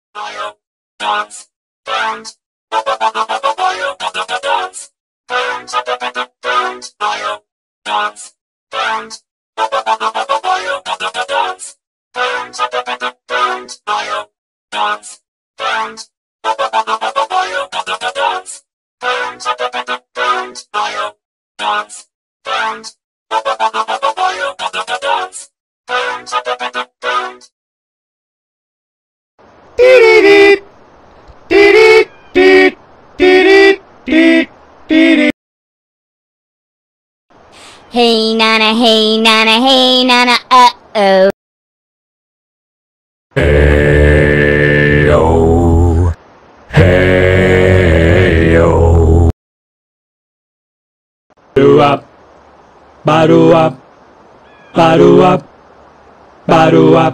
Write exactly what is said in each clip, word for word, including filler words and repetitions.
Dance, dance, dance, dance, dance, dance, dance, dance, dance, dance, dance, dance, dance, dance, dance, dance, dance. Hey nana, hey nana, hey nana, uh oh. Hey yo, hey yo. Badu up, badu up, badu up, badu up.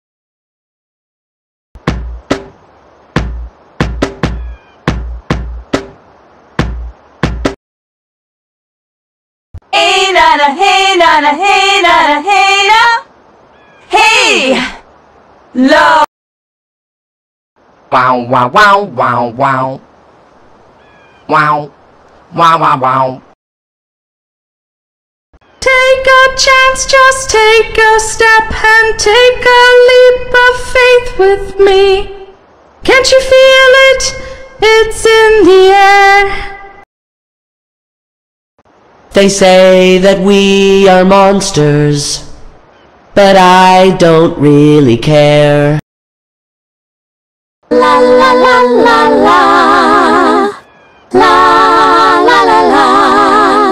Hey nana, hey nana, hey nana, hey na, hey, low. Wow, wow, wow, wow, wow. Wow, wow, wow, wow. Take a chance, just take a step and take a leap of faith with me. Can't you feel it? It's in the air. They say that we are monsters, but I don't really care. La la la la la, la la la la.